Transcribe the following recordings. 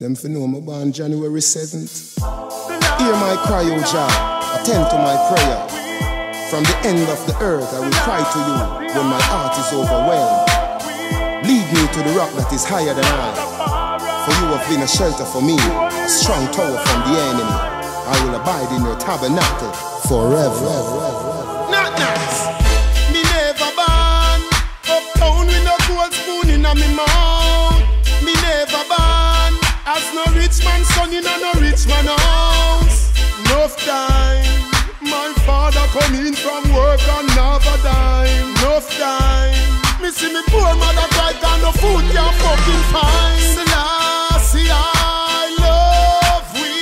Them for know me born January 7th. Hear my cry, O Jah, attend to my prayer. From the end of the earth I will cry to you when my heart is overwhelmed. Lead me to the rock that is higher than I. For you have been a shelter for me, a strong tower from the enemy. I will abide in your tabernacle forever. Not nice. Me never born uptown with no gold spoon in a me mouth. Me never born as no rich man son in a no rich man house. Enough time, my father come in from work and never dime. Enough time, me see me poor mother cry and no food can't fucking find. Selassie, I love we.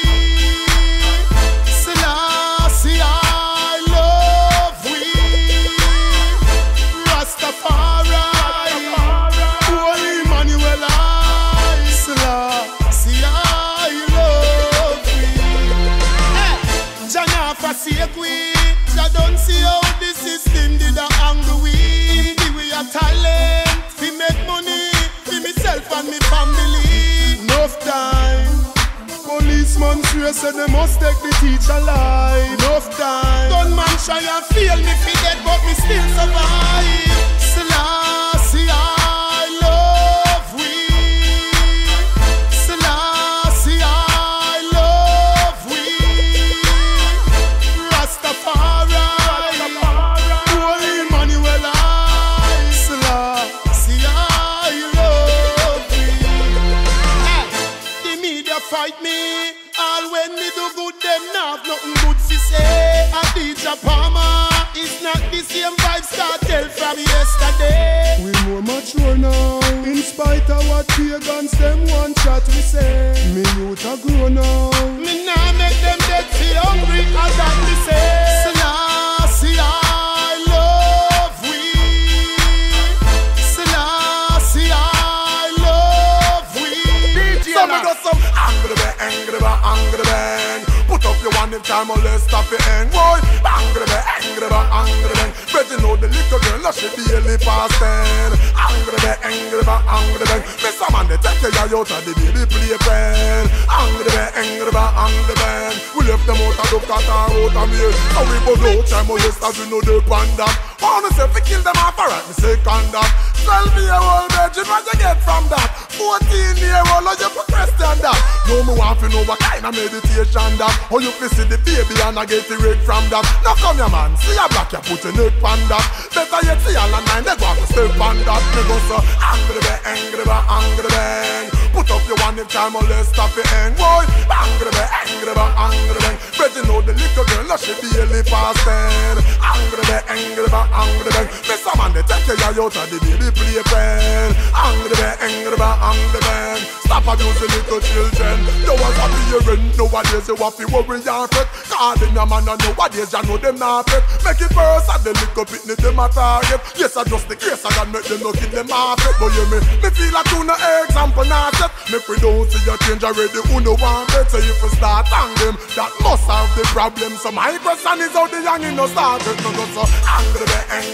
Selassie, I love we. Rastafari, Holy Emmanuel, I Selassie, I love we. Jah nah forsake we. Jah don't see how the system did a angle we. Give we a talent, we make money, for myself and me family. Enough time, policeman swear say they must take the teacher life. Enough time, gunman try and fail me fi dead but me still survive. Selassie, I love we. Selassie, I love we. Rastafari, Holy Emmanuel, I Selassie, I love we. Hey, the media fight me, all when me do good them not have nothing good to say. Adidja Palmer, it's not the same vibes cartel from yesterday. We more mature now, in spite of what pagans them one shot we say. Me youth a grow now, me nah make them dead feel hungry as that we say. Selassie, I love we. Selassie, I love we. Some of us some angry man. Put up your one if time or less stop the end. Boy, angry man. Better know the little girl, now she daily past 10. Angry man. Miss a man, they take you out of the baby playpen. Angry man. We left them out of the cat and out of me. So we go no time or less as we know the panda. Wanna say we kill them off, alright, me say condom. 12-year-old virgin, what you get from that? 14-year-old, how you put question that? No me want to know what kind of meditation that. How you see the baby and I get the rate from that. Now come here man, see a black, you put your neck on that. Better yet see all the nine, they go and step on that. Me go so angry man. Put up your one if time or less stop the end. Boy, angry man. Better know the little girl, now she daily past 10. Angry man. Miss a man, they take you out of the baby playpen. Angry man. Stop abusing little children. You was a parent, nowadays you have to worry and fret. Calling your man and nowadays you know them not pet. Make it worse at the little pitney them a target. Yes, I just the case I can make them no kill them off it. But you me feel like you no example not set. Make we don't see you change already, who no want it. So if you start on them, that must have the problem. So my question is how the young in no start it. No go so angry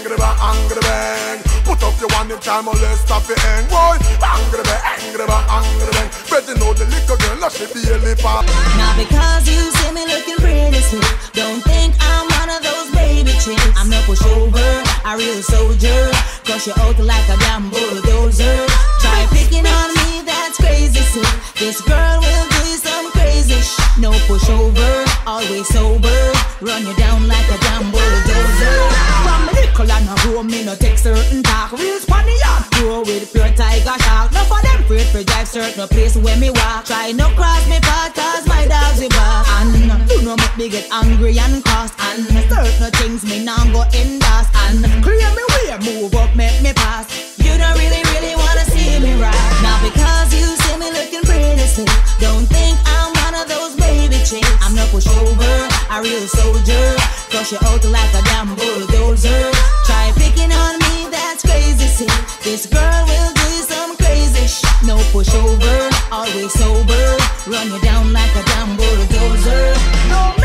man. Put up your one if time or less stop the end. Boy, angry man. Better know the little girl, now she daily pop. Now because you see me looking pretty sweet, don't think I'm one of those baby chicks. I'm no pushover, a real soldier. Cause you out like a damn bulldozer. Try picking on me, that's crazy sick. This girl will do some crazy no pushover, always sober. Run you down like a damn bulldozer. From the nickel and a room, me no take certain talk. Real funny yard, grow with pure tiger shark. No for them afraid for drive certain place where me walk. Try no cross me path cause my dogs will bark. And do no make me get angry and cross. And certain things me now go endorse. And clear me way, move up, make me pass. You don't really wanna see me right. Now because you see me looking pretty sick, don't think I'm one of those baby chicks. I'm no pushover, a real soldier. Cause you out like a damn bulldozer. Try picking on me, that's crazy sick. This girl will do some crazy no pushover, always sober. Run you down like a damn bulldozer. No make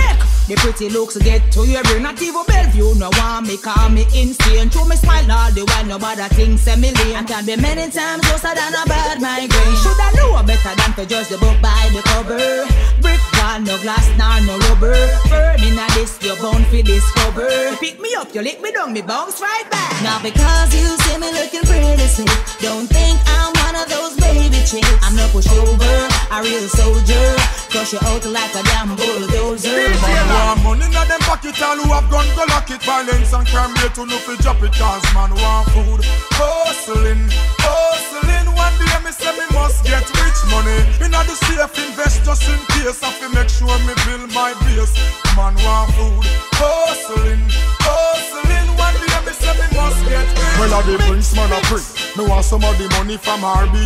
The pretty looks get to your brain. Not even Bellevue no want me, call me insane. Through me smile all the while, nobody thinks say me lame. I can be many times worse than a bad migraine. Shoulda know better than to judge the book by the cover. Brick wall, no glass, nor no rubber. Firm in a this, you're bound for discover. Pick me up, you lick me down, me bounce right back. Now because you see me looking pretty slick, don't think I'm one of those baby chicks. I'm no pushover, a real soldier. Crush you out like a damn bulldozer. Want money in them pocket, all who have gun go lock it. Violence and crime rate to no fi drop it. Cause man want food. Hustling, hustling. One day me say me must get rich money. In the safe invest just in case. I fi make sure me build my base. Man want food. Hustling, hustling. One day me say me must get rich. Well I the prince man a pray. Me want some of the money from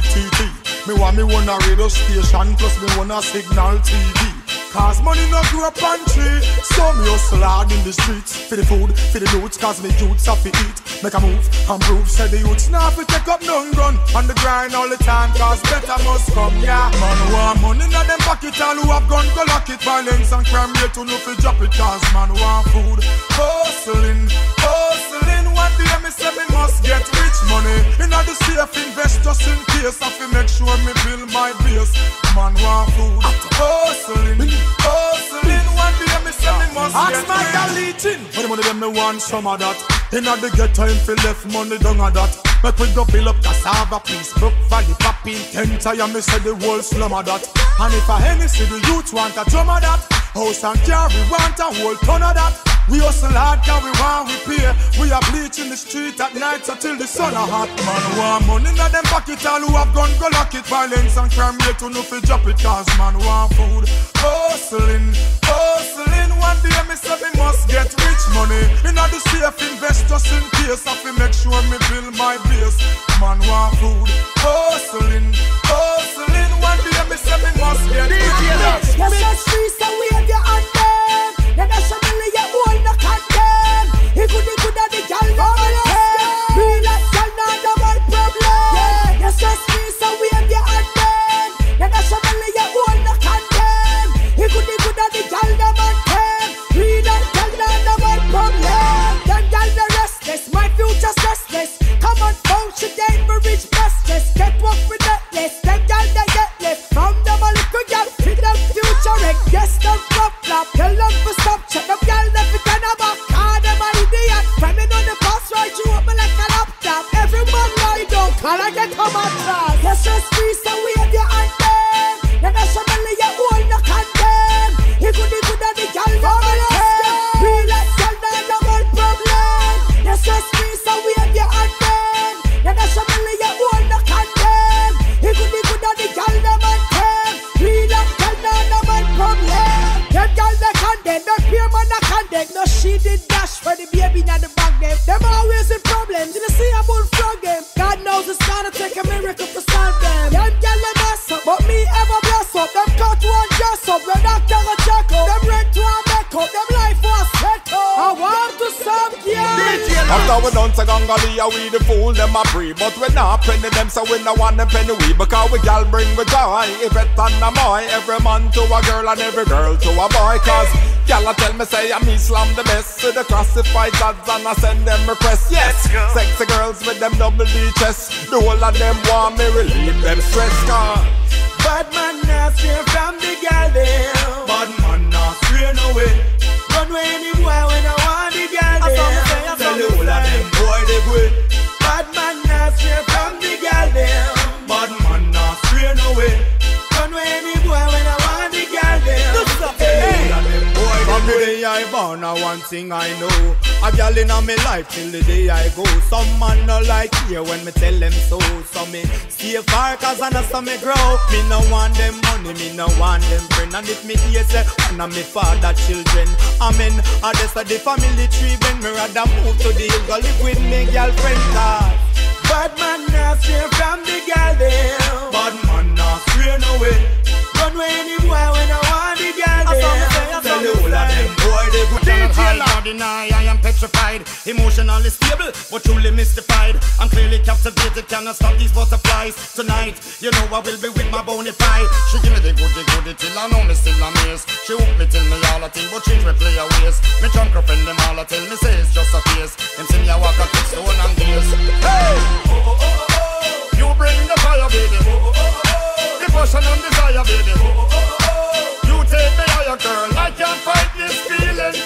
RBTT. Me want me one a radio station plus me one a signal TV. Cause money no grow up on tree. So me hustle hard in the streets. For the food, for the loot. Cause me youths have to eat. Make a move and prove. Say the youths now fi take up none gun. On the grind all the time. Cause better must come, yeah. Man want money in them pocket. All who have gun go lock it. Violence and crime rate to no fi drop it. Cause man want food. Hustling, hustling. One day me say me must get rich money. In the safe invest just in case. I fi make sure me build my base. Man want food. Hustling, hustling. One day me say me must get rich. Ask my gal eating. When the money them me want some of that. Inna the get time fi left money down a that. Make we go build up cassava, please. Brook Valley, Pappy, Kentire, me say the whole slum of that. And if a any see the youth want a drum of that. House and car, we want a whole ton of that. We hustle hard, cause we want we pay. We are bleaching the street at night until the sun a hot. Man want money in them pocket, all who have gun go lock it. Violence and crime rate to no fi drop it. Cause man want food. Hustling, hustling. One day me say me must get rich money. In the safe invest just in case. I fi make sure me build my base. Man want food. Hustling, hustling. One day me say me must get rich money. Yes, yes, streets and wave your hand them. Then I show me your own no condemn. He could have the gal no condemn. Real like gal no double problem. Yes, yes, streets and wave your hand them. Then I show me your own no condemn. He could have the gal no condemn. Real like gal no double problem. Them gal no restless, my future's restless. Come on, phone she ain't for rich restless. Get work with necklace. Them gal they get left. From them a little gal, fit them future wreck. Yes, them flop flop. Tell them to stop. Check them gal left it on the back. Ah, them a idiot. Framing on the pass right you up like a laptop. Every man lie down, can I get on my class? Yes, just squeeze and wave your hand them. Then I show me your own no condemn. He could have the gal no condemn. Real like gal no double problem. Yes, just squeeze and wave your hand them. Then I show me your own no condemn. He could have the gal no condemn. Real like gal no double problem. Them gal they condemn, no peer man no condemn. No she did dash for the baby in the bag them. Them always in problems, you see a bull frog them. God knows it's gonna take a miracle to solve them. Them gal they mess up, but me ever bless up. Them cut one dress up, the doctor go check up. Them rent to a make up, them life was set up. I want to some girls. After we done to Gangalia, we the fool them a free. But we not penny them, so we no want them penny we. Because we gal bring with joy. If it and a boy, every man to a girl and every girl to a boy. Cause gal tell me say I'm Islam the best. To the classified gods and I send them requests. Yes, sexy girls with them double D chest. The whole of them want me relieve them stress. Cause bad man not stray from the gal them. Bad man not stray no way. Run away any boy when I want the gal them. Tell the whole of them boy they good. Bad man not stray from the gal them. Bad man not stray no way. Run away any boy when I want the gal them. From the day I born, one thing I know. A gal in my life till the day I go. Some man no like hear when me tell them so. So me stay far cause I know so me grow. Me no want them money, me no want them friend. And if me hear say one of me father children, amen. I just the family tree when me rather move to the hill. Go live with me girlfriend cause bad man not stray from the gal them. bad man not stray no way. Run away any boy when I want the gal them. Tell the whole of them boy they good. Ordinary, I am petrified, emotionally stable, but truly mystified. I'm clearly captivated, cannot stop these butterflies. Tonight, you know I will be with my bonafide. She give me the goodie till I know me still amazed. She hook me till me all a thing, but change me play a waste. Me drunk her friend them all a tell me say it's just a face. Them see me a walk a kick stone and gaze. Hey! You bring the fire, baby. The passion and desire, baby. You take me higher, girl. I can't fight this feeling.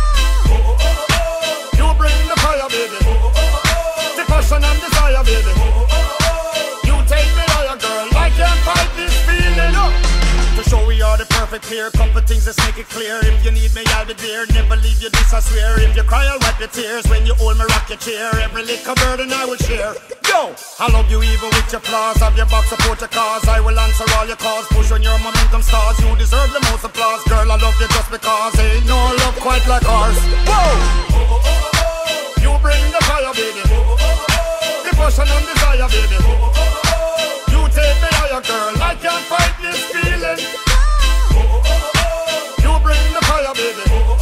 You bring the fire, baby. The passion and desire, baby. You take me higher, girl. I can't fight this feeling. To show we are the perfect pair. Couple things, let's make it clear. If you need me, I'll be there. Never leave you, this I swear. If you cry, I'll wipe your tears. When you hold me, rock your chair. Every little burden I will share. Yo, I love you even with your flaws. Have your back, support your cause. I will answer all your calls. Push on your momentum stars. You deserve the most applause. Girl, I love you just because ain't no love quite like ours. Whoa! You bring the fire, baby. The passion and desire, baby. You take me higher, girl. I can't fight this feeling. You bring the fire, baby.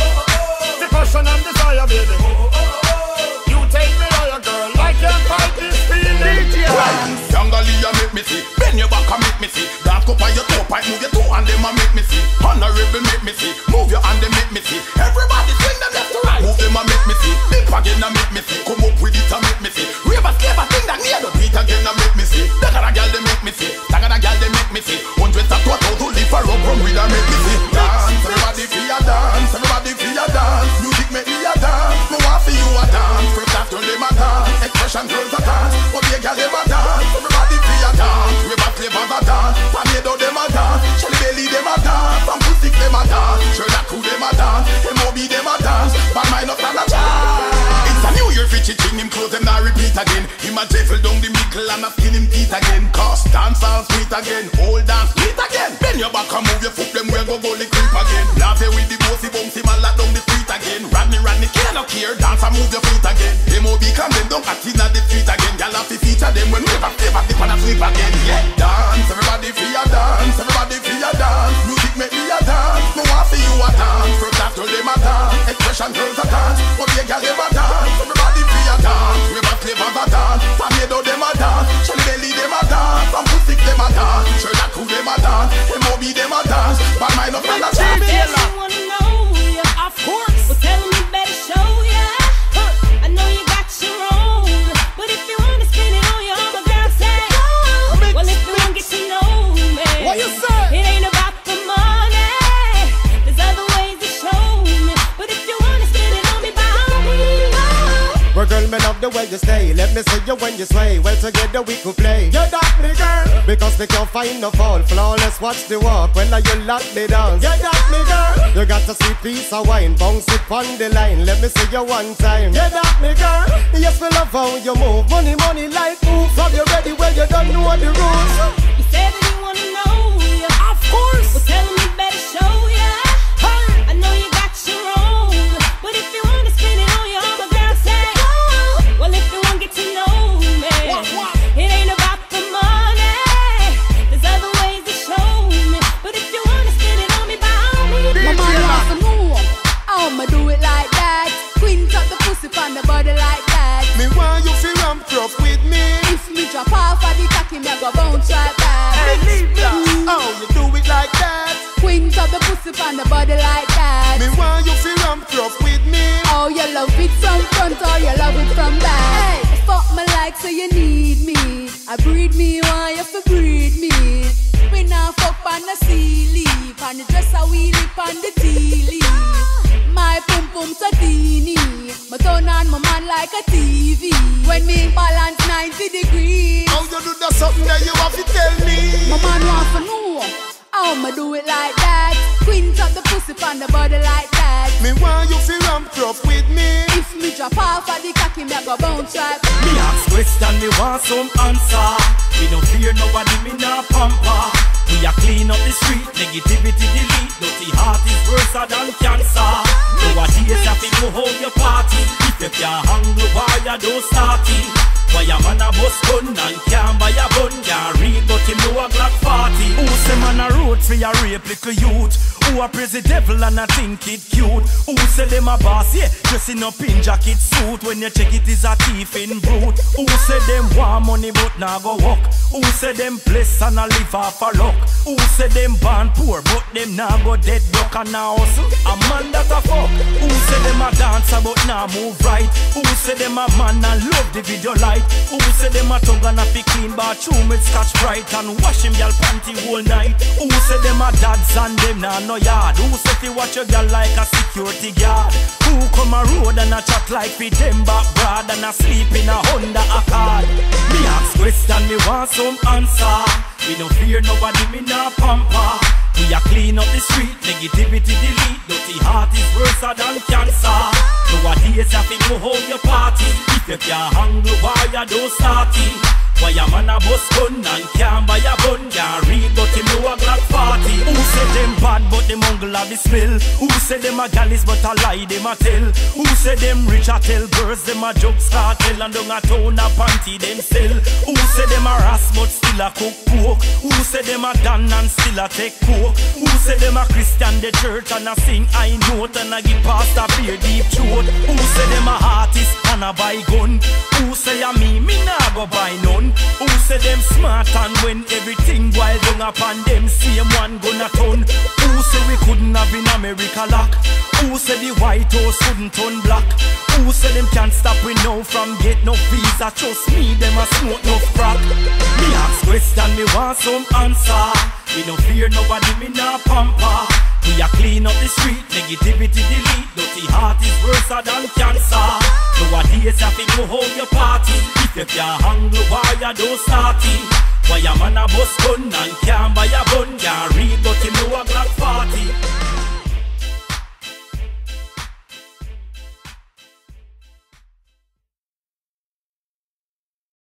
The passion and desire, baby. You take me higher, girl. I can't fight this feeling. Yangalia make me see. Bend your back and make me see. Dance up on your toe, pipe move your toe and them and make me see. Honorable make me see. Move your hand and make me see. Everybody swing them left to right. Move them and make me see. Dip again and make me see. Come up with it and make me see. Rave a slave a thing that near the beat again and make me see. Dagger a girl they make me see. Dagger a girl they make me see. Hundreds of thought out to live for rub run with and make me see. Dance, everybody feel a dance. Everybody feel a dance. Music make me a dance. No one for you a dance. First after them a dance. Expression girls a dance. But they girl them a dance. Everybody feel a dance. Rave a slave a dance. Tornado them a dance. Shelly Belly them a dance. From Pussy them a dance. Sherlock Crew them a dance. M.O.B. them a dance. But mine up stand a chance. It's a New Year fitchy thing. Him close them now repeat again. Him a jiffle down the middle and a skin him teeth again. Cause dance all sweet again. Old dance sweet again. Bend your back and move your foot. Them where go the creep again. Laugh with the bossy bouncy man lock down the street again. Rodney can't no care. Dance and move your foot again. M.O.B. come them down at in the street again. Y'all have to feature them when we have to dip and sleep again. Yeah, dance. Everybody feel a dance. Everybody feel a dance. Music make me a dance. No one for you a dance. First after them a dance. Expression girls a dance. But they girl them a dance. Everybody feel a dance. We have flavors a dance. Tornado them a dance. Shelly Belly them a dance. From Pussy them a dance. Sherlock Crew them a dance. M.O.B. them a dance. But mine up and a chance. Wanna know ya? Of course. Well, tell me better show ya. I know you got your own, but if you wanna spend it on your own, my girl say, well, if you wanna get to know me, What you say? it ain't about the money. There's other ways to show me, but if you wanna spend it on me, by all means. Well, girl, me love the way you stay. Let me see you when you sway. Well, together we could play. You got me, girl. Because we can't find no fault. Flawless, watch the walk. When you lock me down. You got me, girl. You got a sweet piece of wine. Bounce it on the line. Let me see you one time. You got me, girl. Yes, we love how you move. Money, money, like move. From you ready, well, you don't know the rules. You said that you wanna know ya. Of course. Well, tell me better show ya. I know you got your own, but if you wanna spend it on your own, my girl say, well, if you wanna get to know me, it ain't about the money. There's other ways to show me, but if you wanna spend it on me, by all means. My man wants to know how I'ma do it like that. Queen top the pussy on the body like that. Me want you feel ramp rough with me. If me drop off of the cocky, me I go bounce right back. Hey, Lisa, how you do it like that? Queen top the pussy on the body like that. Me want you feel ramp rough with me. Oh, you love it from front or you love it from back. Hey, fuck me like so you need me. I breed me, want you to breed me. We now fuck on the sea leaf, on the dress I wheel it on the tea leaf. My pum pum so teeny, my turn on my man like a TV. When me balance 90 degrees. How you do that something that you have to tell me? My man want to know how I'ma do it like that. Queen top the pussy on the body like that. Me want you feel ramp rough with me. If me drop off of the cocky, me I go bounce right. Me ask question, me want some answer. We don't fear nobody, me not pamper. We a clean up the street, negativity delete. Dirty heart is worse than cancer. Nowadays have to go home your party. If you can't hang wire, don't start it. Why a man a bus gun and can't buy a bun? Can't read but him know a Glock 40. Who say man a road for a rape little youth? Who a praise the devil and a think it cute? Who say them a boss, yeah, dressing up in jacket suit? When you check it is a thief in brute. Who say them want money but nah go work? Who say them bless and a live off a luck? Who say them born poor but them nah go dead broke and nah hustle? A man that a fuck. Who say them a dancer but nah move right? Who say them a man and love the video light? Who say them a tug and a fi clean bathroom with Scotch Brite and wash him y'all panty whole night? Who say them a dads and them nah no yard? Who say fi watch your girl like a security guard? Who come a road and a chat like fi them back broad and a sleep in a Honda Accord? Me ask question, me want some answer. We no fear nobody, me nah pamper. We a clean up the street, negativity delete. Dirty heart is worse than cancer. Nowadays you fi go home your party. If you can't hang the wire, don't start it. Why a man a bus gun and can't buy a bun? Can't read but him know a Glock 40. Who say them bad but them ungle have the smell? Who say them a gallis but a lie them a tell? Who say them rich a tell girls them a drugs cartel and down a town a panty them sell? Who say them a ras but still a cook pork? Who say them a dan and still a take coke? Who say them a Christian the church and a sing high note and a give pastor beer deep throat? Who say them a artist and a buy gun? Who say a me nah go buy none? Who say them smart and when everything wild down upon them same one gonna turn? Who say we couldn't have in America lock? Who say the White House couldn't turn black? Who say them can't stop we now from get no visa? Trust me, them a smoke no crack. Me ask question, me want some answer. We no fear nobody, me nah pamper. We a clean up the street, negativity delete. Dirty heart is worse than cancer. Nowadays you fi go home your party. If you can't hang the wire, don't start it. Why a man a bus gun and can't buy a bun? Can't